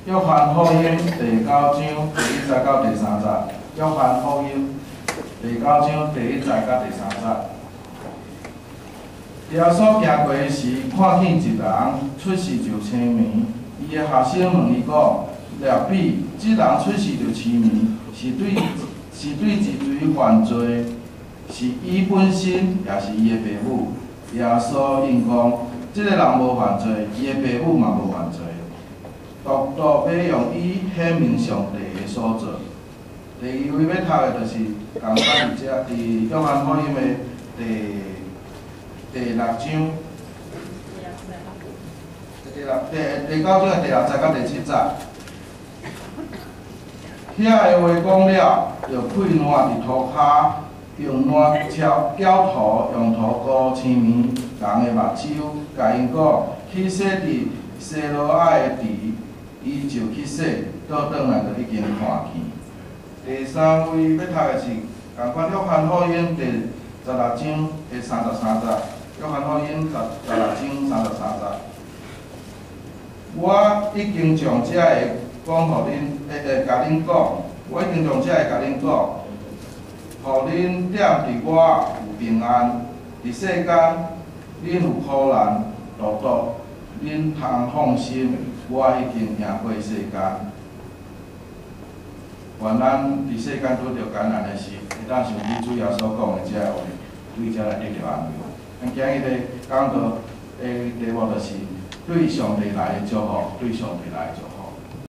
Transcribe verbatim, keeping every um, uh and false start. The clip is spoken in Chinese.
约翰福音第九章第一节到第三节。约翰福音第九章第一节到第三节。耶稣行过时，看见一人出世就青面，伊的学生问伊讲：“rab比，即人出世就青面，是对是对一罪犯罪，是伊本身，也是伊的爸母？”耶稣应讲：“即个人无犯罪，伊的爸母嘛无犯罪。独独要用伊显明上帝的所做。”第二位要读的就是共款伫遮，伫约翰福音的第第六章，第六第第九章的第六节到第七节。遐个话讲了，就配烂伫涂骹，用烂敲绞涂，用涂膏青面人的目睭，甲因讲去洗伫西罗亚的池，伊就去洗，倒转来就已经看见。第三位要读的是共款约翰福音第十六章的三十三节。约翰福音十十六章三十三节。我已经将这个讲互恁，诶诶，甲恁讲，我已经将这个甲恁讲，互恁踮伫我有平安。伫世间恁有苦难，独独恁通放心，我已经赢过世间。愿咱伫世间拄着艰难的时，会当想起主耶稣讲的这个话，对遮来得到安慰。咱今日的讲道的题目就是对上帝来的祝福，对上帝来的祝福。